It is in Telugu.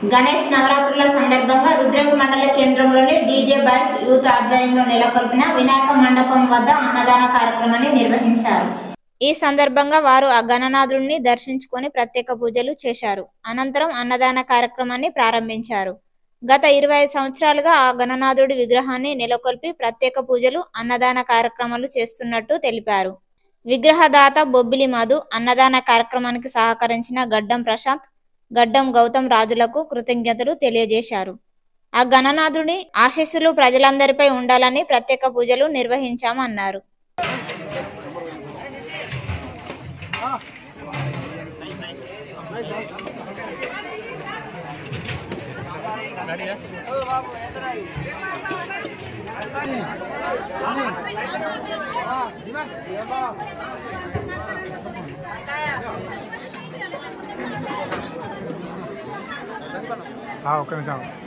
గణేష్ నవరాత్రుల సందర్భంగా రుద్రంగి మండల కేంద్రంలోని డీజే బాయ్స్ యూత్ ఆధ్వర్యంలో నెలకొల్పిన వినాయక మండపం వద్ద అన్నదాన కార్యక్రమాన్ని నిర్వహించారు. ఈ సందర్భంగా వారు ఆ గణనాథుడిని దర్శించుకొని ప్రత్యేక పూజలు చేశారు. అనంతరం అన్నదాన కార్యక్రమాన్ని ప్రారంభించారు. గత 25 సంవత్సరాలుగా ఆ గణనాథుడి విగ్రహాన్ని నెలకొల్పి ప్రత్యేక పూజలు, అన్నదాన కార్యక్రమాలు చేస్తున్నట్టు తెలిపారు. విగ్రహదాత బొబ్బిలి మధు అన్నదాన కార్యక్రమానికి సహకరించిన గడ్డం ప్రశాంత్, గడ్డం గౌతమ్ రాజులకు కృతజ్ఞతలు తెలియజేశారు. ఆ గణనాథుడి ఆశీస్సులు ప్రజలందరిపై ఉండాలని ప్రత్యేక పూజలు నిర్వహించామన్నారు. ఒక్క నిమిషం.